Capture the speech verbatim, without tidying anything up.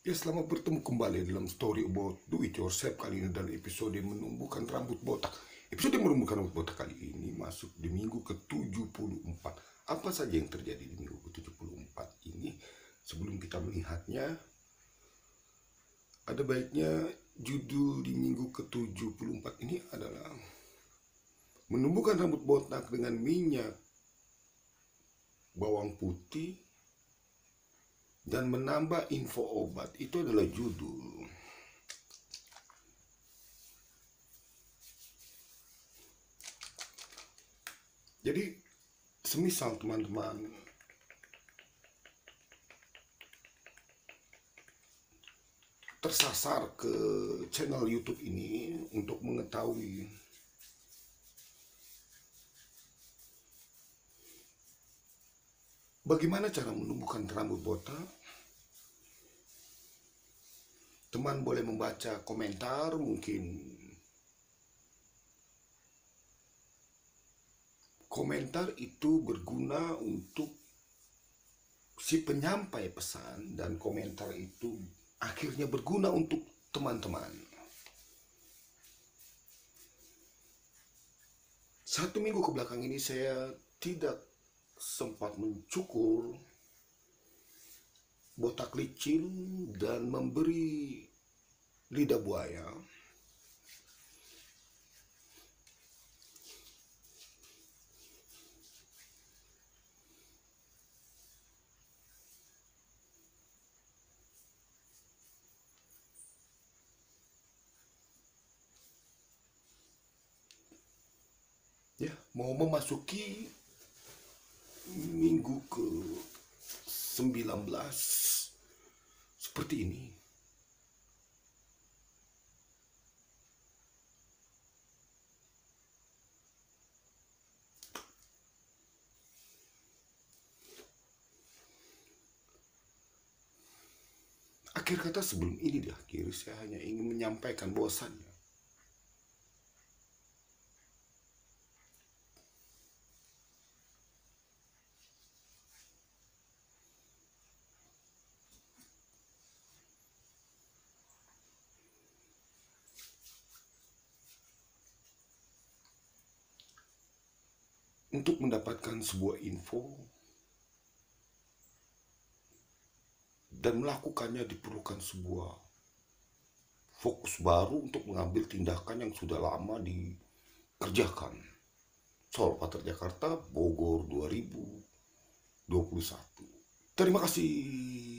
Ya, selamat bertemu kembali dalam story about do it yourself. Kali ini dalam episode menumbuhkan rambut botak. Episode menumbuhkan rambut botak kali ini masuk di minggu ke tujuh puluh empat. Apa saja yang terjadi di minggu ke tujuh puluh empat ini? Sebelum kita melihatnya, ada baiknya judul di minggu ke tujuh puluh empat ini adalah menumbuhkan rambut botak dengan minyak bawang putih dan menambah info obat. Itu adalah judul. Jadi, semisal teman-teman tersasar ke channel YouTube ini untuk mengetahui bagaimana cara menumbuhkan rambut botak, teman boleh membaca komentar. Mungkin komentar itu berguna untuk si penyampai pesan, dan komentar itu akhirnya berguna untuk teman-teman. Satu minggu ke belakang ini saya tidak sempat mencukur botak licin dan memberi lidah buaya. Ya, mau memasuki minggu ke sembilan belas seperti ini. Akhir kata, sebelum ini diakhiri, saya hanya ingin menyampaikan bahwasannya untuk mendapatkan sebuah info dan melakukannya diperlukan sebuah fokus baru untuk mengambil tindakan yang sudah lama dikerjakan. Soal Pater Jakarta, Bogor dua ribu dua puluh satu. Terima kasih.